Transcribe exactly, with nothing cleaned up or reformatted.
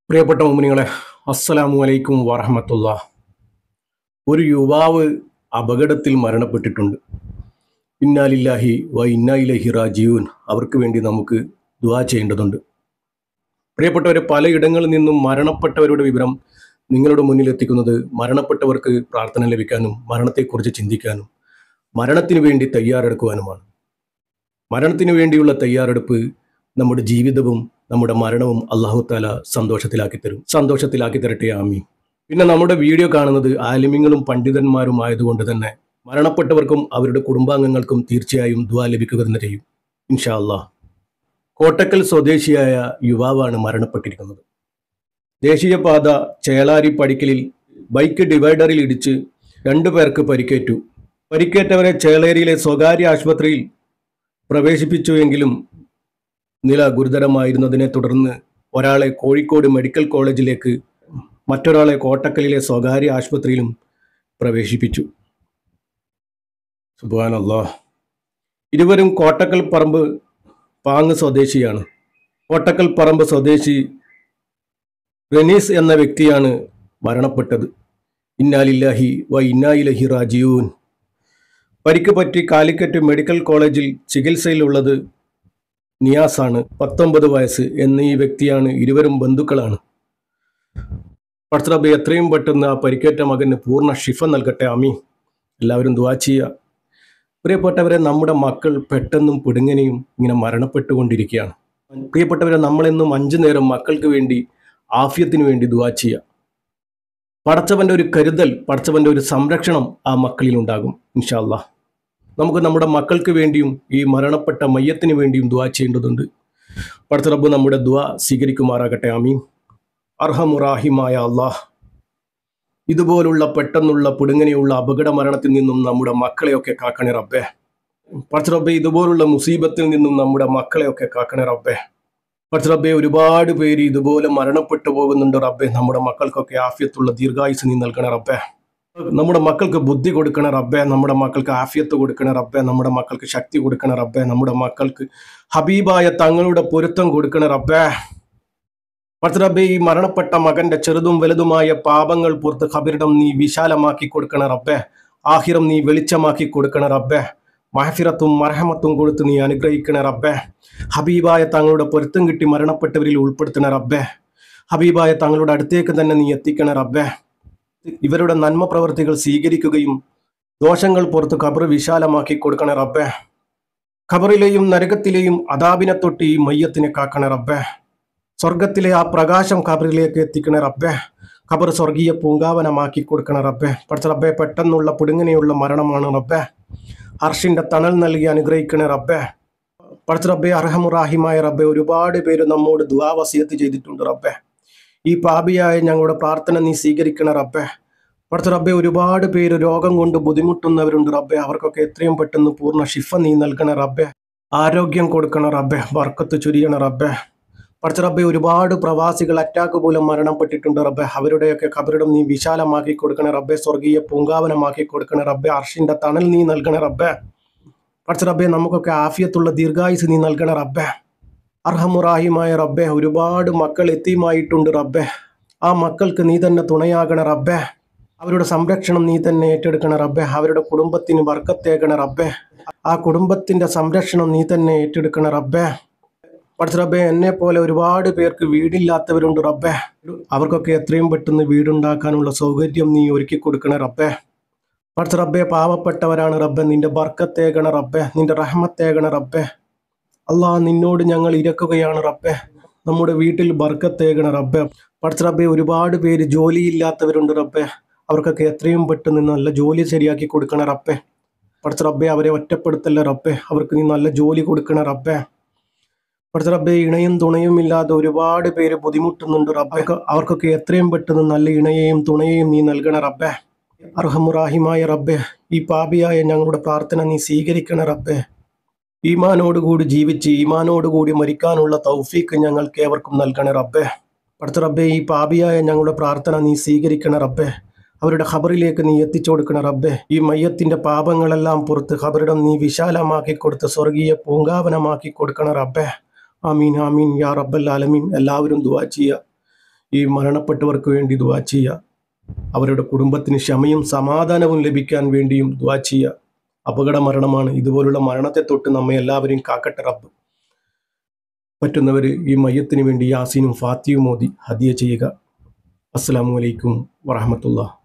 പ്രിയപ്പെട്ട മുഅ്മിനീങ്ങളെ, അസ്സലാമു അലൈക്കും വറഹ്മത്തുള്ളാഹ്. ഒരു യുവാവ് അപകടത്തിൽ മരണപ്പെട്ടിട്ടുണ്ട്. ഇന്നാ ലില്ലാഹി വ ഇന്നാ ഇലൈഹി റാജിഊൻ. അവർക്ക് വേണ്ടി നമുക്ക് ദുആ ചെയ്യേണ്ടതുണ്ട്. പ്രിയപ്പെട്ടവരെ, പലയിടങ്ങളിൽ നിന്നും മരണപ്പെട്ടവരുടെ വിവരം നിങ്ങളുടെ മുന്നിൽ എത്തിക്കുന്നത് മരണപ്പെട്ടവർക്ക് പ്രാർത്ഥന ലഭിക്കാനും മരണത്തെക്കുറിച്ച് ചിന്തിക്കാനും മരണത്തിന് വേണ്ടി തയ്യാറെടുക്കുവാനുമാണ്. മരണത്തിന് വേണ്ടിയുള്ള തയ്യാറെടുപ്പ് നമ്മുടെ ജീവിതവും നമ്മുടെ മരണവും അല്ലാഹു തആല സന്തോഷത്തിലാക്കി തരും. സന്തോഷത്തിലാക്കി തരട്ടെ, ആമീൻ. പിന്നെ നമ്മുടെ വീഡിയോ കാണുന്നത് ആലിമീങ്ങളും പണ്ഡിതന്മാരും ആയതുകൊണ്ട് തന്നെ മരണപ്പെട്ടവർക്കും അവരുടെ കുടുംബാംഗങ്ങൾക്കും തീർച്ചയായും ദുആ ലഭിക്കുക തന്നെ ചെയ്യും, ഇൻഷാ അല്ലാഹ്. കോട്ടക്കൽ സ്വദേശിയായ യുവാവാണ് മരണപ്പെട്ടിരിക്കുന്നത്. ദേശീയപാത ചേളാരി പടിക്കലിൽ ബൈക്ക് ഡിവൈഡറിൽ ഇടിച്ച് രണ്ടു പേർക്ക് പരിക്കേറ്റു. പരിക്കേറ്റവരെ ചേളേരിയിലെ സ്വകാര്യ ആശുപത്രിയിൽ പ്രവേശിപ്പിച്ചുവെങ്കിലും നില ഗുരുതരമായിരുന്നതിനെ തുടർന്ന് ഒരാളെ കോഴിക്കോട് മെഡിക്കൽ കോളേജിലേക്ക്, മറ്റൊരാളെ കോട്ടക്കലിലെ സ്വകാര്യ ആശുപത്രിയിലും പ്രവേശിപ്പിച്ചു. സുബ്ഹാനല്ലാഹ്. ഇരുവരും കോട്ടക്കൽ പറമ്പ് പാങ് സ്വദേശിയാണ്. കോട്ടക്കൽ പറമ്പ് സ്വദേശി റനീസ് എന്ന വ്യക്തിയാണ് മരണപ്പെട്ടത്. ഇന്നാ ലില്ലാഹി വ ഇന്നാ ഇലൈഹി റാജിഊൻ. പരിക്ക് പറ്റി കാലിക്കറ്റ് മെഡിക്കൽ കോളേജിൽ ചികിത്സയിലുള്ളത് നിയാസാണ്, പത്തൊമ്പത് വയസ്സ്. എന്നീ വ്യക്തിയാണ്. ഇരുവരും ബന്ധുക്കളാണ്. പടച്ചറബ്ബേ എത്രയും പെട്ടെന്ന് ആ പരിക്കേറ്റ മകന് പൂർണ്ണ ഷിഫ നൽകട്ടെ, ആമീൻ. എല്ലാവരും ദുആ ചെയ്യുക. പ്രിയപ്പെട്ടവരെ, നമ്മുടെ മക്കൾ പെട്ടെന്നും പിടുങ്ങനെയും ഇങ്ങനെ മരണപ്പെട്ടുകൊണ്ടിരിക്കുകയാണ്. പ്രിയപ്പെട്ടവരെ, നമ്മളെന്നും അഞ്ചു നേരം മക്കൾക്ക് വേണ്ടി ആഫിയത്തിന് വേണ്ടി ദുആ ചെയ്യുക. പടച്ചവന്റെ ഒരു കരുതൽ, പടച്ചവന്റെ ഒരു സംരക്ഷണം ആ മക്കളിൽ ഉണ്ടാകും, ഇൻഷാ അല്ലാഹ്. നമുക്ക് നമ്മുടെ മക്കൾക്ക് വേണ്ടിയും ഈ മരണപ്പെട്ട മയ്യത്തിന് വേണ്ടിയും ദുആ ചെയ്യേണ്ടതുണ്ട്. പടച്ച റബ്ബ് നമ്മുടെ ദുആ സ്വീകരിക്കുമാറാകട്ടെ, ആമീൻ. അർഹമുറാഹിമായ അല്ലാഹ്, ഇതുപോലുള്ള പെട്ടെന്നുള്ള പുടുങ്ങനെയുള്ള അപകട മരണത്തിൽ നിന്നും നമ്മുടെ മക്കളെയൊക്കെ കാക്കണേ റബ്ബേ. പടച്ച റബ്ബേ, ഇതുപോലുള്ള മുസീബത്തിൽ നിന്നും നമ്മുടെ മക്കളെയൊക്കെ കാക്കണേ റബ്ബേ. പടച്ച റബ്ബേ, ഒരുപാട് പേര് ഇതുപോലെ മരണപ്പെട്ടു പോകുന്നുണ്ട് റബ്ബേ. നമ്മുടെ മക്കൾക്കൊക്കെ ആഫിയത്തുള്ള ദീർഘായുസ് നീ നൽകണേ റബ്ബേ. നമ്മുടെ മക്കൾക്ക് ബുദ്ധി കൊടുക്കണ റബ്ബേ. നമ്മുടെ മക്കൾക്ക് ആഫിയത്ത് കൊടുക്കണ റബ്ബേ. നമ്മുടെ മക്കൾക്ക് ശക്തി കൊടുക്കണ റബ്ബേ. നമ്മുടെ മക്കൾക്ക് ഹബീബായ തങ്ങളുടെ പൊരുത്തം കൊടുക്കണ റബ്ബേ. പടച്ച റബ്ബേ, ഈ മരണപ്പെട്ട മകന്റെ ചെറുതും വലുതുമായ പാപങ്ങൾ പുറത്ത് ഖബറിടം നീ വിശാലമാക്കി കൊടുക്കണ റബ്ബേ. ആഹിറം നീ വെളിച്ചമാക്കി കൊടുക്കണ റബ്ബേ. മഹഫിറത്തും മർഹമത്തും കൊടുത്ത് നീ അനുഗ്രഹിക്കണ റബ്ബേ. ഹബീബായ തങ്ങളുടെ പൊരുത്തം കിട്ടി മരണപ്പെട്ടവരിൽ ഉൾപ്പെടുത്തണ റബ്ബേ. ഹബീബായ തങ്ങളുടെ അടുത്തേക്ക് തന്നെ നീ എത്തിക്കണ റബ്ബേ. ഇവരുടെ നന്മ പ്രവർത്തികൾ സ്വീകരിക്കുകയും ദോഷങ്ങൾ പുറത്ത് ഖബർ വിശാലമാക്കി കൊടുക്കണ റബ്ബേ. ഖബറിലെയും നരകത്തിലെയും അദാബിനെ തൊട്ട് ഈ മയ്യത്തിനെ കാക്കണ റബ്ബേ. സ്വർഗത്തിലെ ആ പ്രകാശം ഖബറിലേക്ക് എത്തിക്കണ റബ്ബേ. ഖബർ സ്വർഗീയ പൂങ്കാവനമാക്കി കൊടുക്കണ റബ്ബേ. പടച്ച റബ്ബേ, പെട്ടെന്നുള്ള പുടുങ്ങനെയുള്ള മരണമാണ് റബ്ബേ. അർഷിന്റെ തണൽ നൽകി അനുഗ്രഹിക്കണ റബ്ബേ. പടച്ച റബ്ബേ, അർഹമുറാഹിമായ റബ്ബേ, ഒരുപാട് പേര് നമ്മോട് ദുആ വസിയത്ത് ചെയ്തിട്ടുണ്ട് റബ്ബേ. ഈ പാപിയായ ഞങ്ങളുടെ പ്രാർത്ഥന നീ സ്വീകരിക്കണ റബ്ബേ. പടച്ച റബ്ബേ, ഒരുപാട് പേര് രോഗം കൊണ്ട് ബുദ്ധിമുട്ടുന്നവരുണ്ട് റബ്ബേ. അവർക്കൊക്കെ എത്രയും പെട്ടെന്ന് പൂർണ്ണ ഷിഫ നീ നൽകണ റബ്ബേ. ആരോഗ്യം കൊടുക്കണ റബ്ബേ. ബർക്കത്ത് ചൊരിയണ റബ്ബേ. പടച്ച റബ്ബേ, ഒരുപാട് പ്രവാസികൾ അറ്റാക്ക് മൂലം മരണപ്പെട്ടിട്ടുണ്ട് റബ്ബേ. അവരുടെയൊക്കെ ഖബറിടം നീ വിശാലമാക്കി കൊടുക്കണ റബ്ബേ. സ്വർഗീയ പൂങ്കാവനമാക്കി കൊടുക്കണ റബ്ബേ. അർഷിന്റെ തണൽ നീ നൽകണ റബ്ബേ. പടച്ച റബ്ബേ, നമുക്കൊക്കെ ആഫിയത്തുള്ള ദീർഘായുസ് നീ നൽകണ റബ്ബേ. അർഹമുറാഹിമായ റബ്ബേ, ഒരുപാട് മക്കൾ എത്തിയുമായിട്ടുണ്ട് റബ്ബേ. ആ മക്കൾക്ക് നീ തന്നെ തുണയാകണ റബ്ബേ. അവരുടെ സംരക്ഷണം നീ തന്നെ ഏറ്റെടുക്കണ റബ്ബേ. അവരുടെ കുടുംബത്തിന് ബർക്കത്തേകണ റബ്ബേ. ആ കുടുംബത്തിന്റെ സംരക്ഷണം നീ തന്നെ ഏറ്റെടുക്കണ റബ്ബേ. പടച്ച റബ്ബേ, എന്നെ പോലെ ഒരുപാട് പേർക്ക് വീടില്ലാത്തവരുണ്ട് റബ്ബേ. അവർക്കൊക്കെ എത്രയും പെട്ടെന്ന് വീടുണ്ടാക്കാനുള്ള സൗകര്യം നീ ഒരുക്കി കൊടുക്കണ റബ്ബേ. പടച്ച റബ്ബേ, പാവപ്പെട്ടവരാണ് റബ്ബേ. നിന്റെ ബർക്കത്തേകണ റബ്ബേ. നിന്റെ റഹ്മത്തേകണ റബ്ബേ. അല്ലാഹ്, നിന്നോട് ഞങ്ങൾ ഇരക്കുകയാണ് റബ്ബേ. നമ്മുടെ വീട്ടിൽ ബർക്കത്തേകണ റബ്ബേ. പടച്ച റബ്ബേ, ഒരുപാട് പേര് ജോലിയില്ലാത്തവരുണ്ട് റബ്ബേ. അവർക്കൊക്കെ എത്രയും പെട്ടെന്ന് നല്ല ജോലി ശരിയാക്കി കൊടുക്കണ റബ്ബേ. പടച്ച റബ്ബേ, അവരെ ഒറ്റപ്പെടുത്തല്ല റബ്ബേ. അവർക്ക് നീ നല്ല ജോലി കൊടുക്കണ റബ്ബേ. പടച്ച റബ്ബേ, ഇണയും തുണയും ഇല്ലാതെ ഒരുപാട് പേര് ബുദ്ധിമുട്ടുന്നുണ്ട് റബ്ബേ. അവർക്കൊക്കെ എത്രയും പെട്ടെന്ന് നല്ല ഇണയെയും തുണയെയും നീ നൽകണ റബ്ബേ. അർഹമുറാഹിമായ റബ്ബേ, ഈ പാപിയായ ഞങ്ങളുടെ പ്രാർത്ഥന നീ സ്വീകരിക്കണ റബ്ബേ. ഈമാനോടുകൂടി ജീവിച്ച് ഈമാനോടുകൂടി മരിക്കാനുള്ള തൗഫീക്ക് ഞങ്ങൾക്ക് ഏവർക്കും നൽകണേ റബ്ബേ. പടച്ച റബ്ബേ, ഈ പാപിയായ ഞങ്ങളുടെ പ്രാർത്ഥന നീ സ്വീകരിക്കണ റബ്ബേ. അവരുടെ ഖബറിലേക്ക് നീ എത്തിച്ചു കൊടുക്കണ റബ്ബേ. ഈ മയ്യത്തിന്റെ പാപങ്ങളെല്ലാം പുറത്ത് ഖബറിടം നീ വിശാലമാക്കി കൊടുത്ത് സ്വർഗീയ പൂങ്കാവനമാക്കി കൊടുക്കണ റബ്ബേ. ആമീൻ ആമീൻ യാ റബ്ബൽ ആലമീൻ. എല്ലാവരും ദുആ ചെയ്യുക. ഈ മരണപ്പെട്ടവർക്ക് വേണ്ടി ദുആ ചെയ്യുക. അവരുടെ കുടുംബത്തിന് ക്ഷമയും സമാധാനവും ലഭിക്കാൻ വേണ്ടിയും ദുആ ചെയ്യുക. അപകട മരണമാണ്. ഇതുപോലുള്ള മരണത്തെ തൊട്ട് നമ്മെ എല്ലാവരെയും കാക്കട്ടെ റബ്ബ്. പറ്റുന്നവർ ഈ മയ്യത്തിന് വേണ്ടി യാസീനും ഫാത്തിയും ഓതി ഹദിയ ചെയ്യുക. അസ്സലാമു അലൈക്കും വറഹ്മത്തുള്ളാഹി.